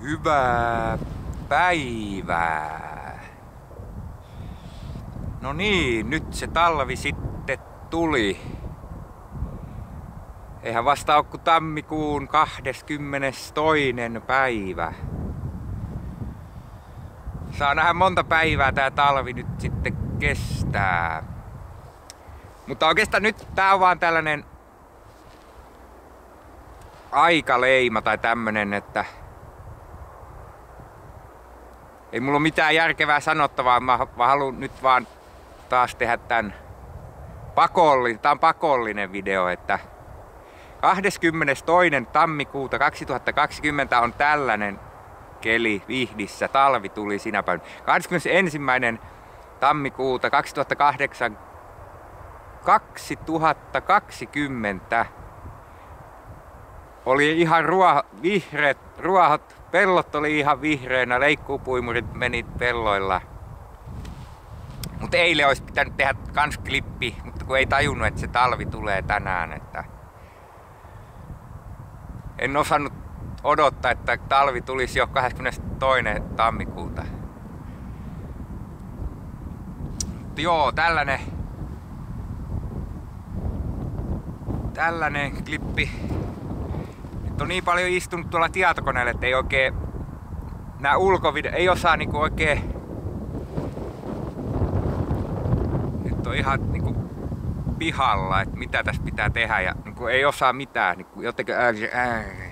Hyvää päivää. No niin, nyt se talvi sitten tuli. Eihän vasta ole kuin tammikuun 22. päivä. Saa nähdä monta päivää tää talvi nyt sitten kestää. Mutta oikeastaan nyt tää on vaan tällainen aikaleima tai tämmönen, että ei mulla ole mitään järkevää sanottavaa, mä haluan nyt vaan taas tehdä tän tää on pakollinen video, että 22. tammikuuta 2020 on tällainen keli Vihdissä, talvi tuli sinä päivänä. 21. tammikuuta 2020 oli ihan vihreät ruohot, pellot oli ihan vihreänä, leikkuupuimurit meni pelloilla. Mutta eilen olisi pitänyt tehdä kans klippi, mutta kun ei tajunnut, että se talvi tulee tänään. Että en osannut odottaa, että talvi tulisi jo 22. tammikuuta. Mutta joo, tällainen klippi. Nyt on niin paljon istunut tuolla tietokoneella, että ei oikein nää ei osaa niinku oikein. Nyt on ihan niinku pihalla, että mitä tässä pitää tehdä ja niinku ei osaa mitään, niinku jotenkin